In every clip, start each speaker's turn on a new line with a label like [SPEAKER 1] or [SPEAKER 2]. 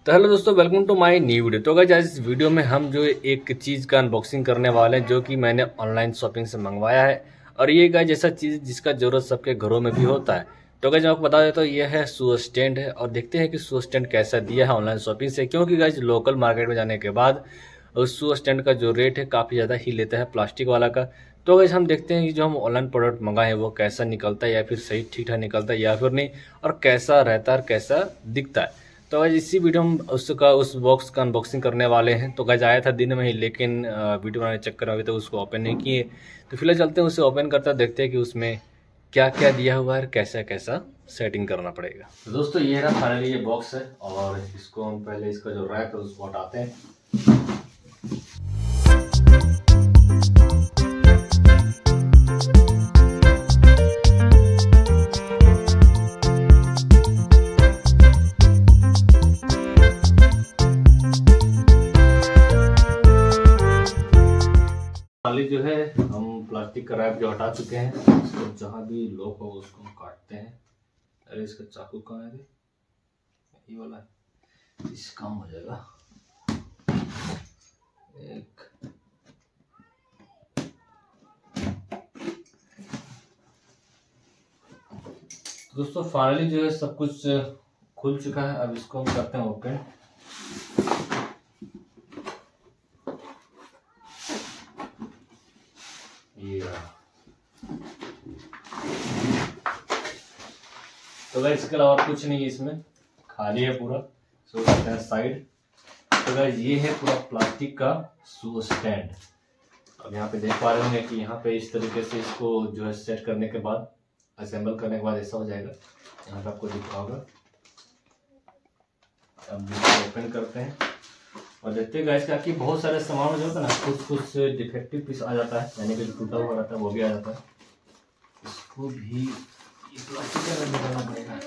[SPEAKER 1] तो हेलो दोस्तों, welcome to my new video. तो गाइस आज इस वीडियो में हम जो एक चीज़ का अनबॉक्सिंग करने वाले हैं जो कि मैंने ऑनलाइन शॉपिंग से मंगवाया है। और ये गाइस जैसा चीज़ जिसका ज़रूरत सबके घरों में भी होता है। तो गाइस मैं आपको बता देता हूँ, ये है शू स्टैंड है। और देखते हैं कि शू स्टैंड कैसा दिया है ऑनलाइन शॉपिंग से, क्योंकि गाइस लोकल मार्केट में जाने के बाद उस शू स्टैंड का जो रेट है काफ़ी ज़्यादा ही लेता है प्लास्टिक वाला का। तो गाइस हम देखते हैं कि जो हम ऑनलाइन प्रोडक्ट मंगाए हैं वो कैसा निकलता है, या फिर सही ठीक ठाक निकलता है या फिर नहीं, और कैसा रहता है और कैसा दिखता है। तो गाइस इसी वीडियो में उस बॉक्स का अनबॉक्सिंग करने वाले हैं। तो गाइस आया था दिन में ही, लेकिन वीडियो बनाने चक्कर में अभी तक उसको ओपन नहीं किए। तो फिलहाल चलते हैं, उसे ओपन करते हैं, देखते हैं कि उसमें क्या क्या दिया हुआ है, कैसा कैसा सेटिंग करना पड़ेगा। तो दोस्तों ये रहा फाइनली ये बॉक्स है, और इसको हम पहले इसका जो रैप है उसको हटाते हैं। जो है हम प्लास्टिक का रैप जो हटा चुके हैं, इसको जहाँ भी लॉक हो उसको हम काटते हैं। अरे इसका चाकू कहाँ है? ये वाला है, इस काम हो जाएगा। एक दोस्तों फाइनली जो है सब कुछ खुल चुका है। अब इसको हम करते हैं ओपन। तो गाइस इसके अलावा कुछ नहीं है, इसमें खाली है पूरा। सो करते हैं साइड। तो गाइस ये है पूरा प्लास्टिक का शू स्टैंड। अब यहाँ पे देख पा रहे होंगे कि यहाँ पे इस तरीके से इसको जो है सेट करने के बाद, असेंबल करने के बाद ऐसा हो जाएगा। यहाँ पे आपको दिख रहा होगा। अब इसको ओपन करते हैं और देखते हैं गाइस कि बहुत सारे सामान जो होता है ना, कुछ डिफेक्टिव पीस आ जाता है, यानी कि टूटा हुआ रहता है, वो भी आ जाता है। इसको भी प्लास्टिक का निकालना पड़ेगा।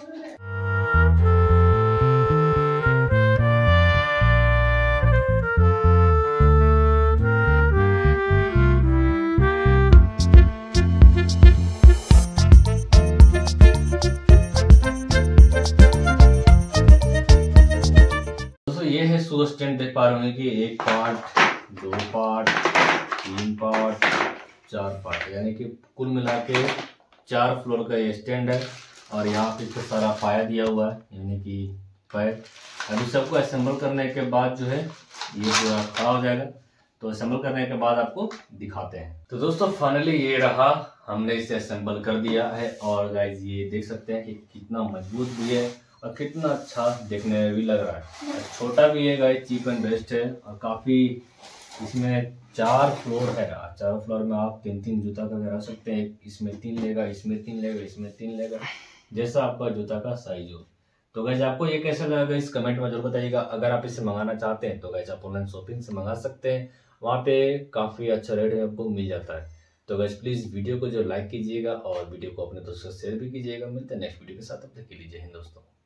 [SPEAKER 1] दोस्तों ये है शू स्टैंड। देख पा रहे होंगे कि 1 पार्ट, 2 पार्ट, 3 पार्ट, 4 पार्ट, यानी कि कुल मिला के 4 फ्लोर का ये स्टैंड है। और यहाँ पे इसका सारा पाया दिया हुआ है, यानी कि पैर। अभी सबको असेंबल करने के बाद जो है ये पूरा खड़ा हो जाएगा। तो असेंबल करने के बाद आपको दिखाते हैं। तो दोस्तों फाइनली ये रहा, हमने इसे असेंबल कर दिया है। और गाइज ये देख सकते हैं कि कितना मजबूत भी है और कितना अच्छा देखने में भी लग रहा है। छोटा भी है गाइज, चीप एंड बेस्ट है। और काफ़ी इसमें 4 फ्लोर है। 4 फ्लोर में आप 3-3 जूता का रख सकते हैं। इसमें 3 लेगा, इसमें 3 लेगा, इसमें 3 लेगा, जैसा आपका जूता का साइज हो। तो गाइज आपको ये कैसा लगा इस कमेंट में जरूर बताइएगा। अगर आप इसे मंगाना चाहते हैं तो गाइज आप ऑनलाइन शॉपिंग से मंगा सकते हैं, वहाँ पे काफ़ी अच्छा रेट में आपको मिल जाता है। तो गाइज प्लीज़ वीडियो को जो लाइक कीजिएगा और वीडियो को अपने दोस्तों से शेयर भी कीजिएगा। मिलते हैं नेक्स्ट वीडियो के साथ, तब तक के लिए जय हिंद दोस्तों।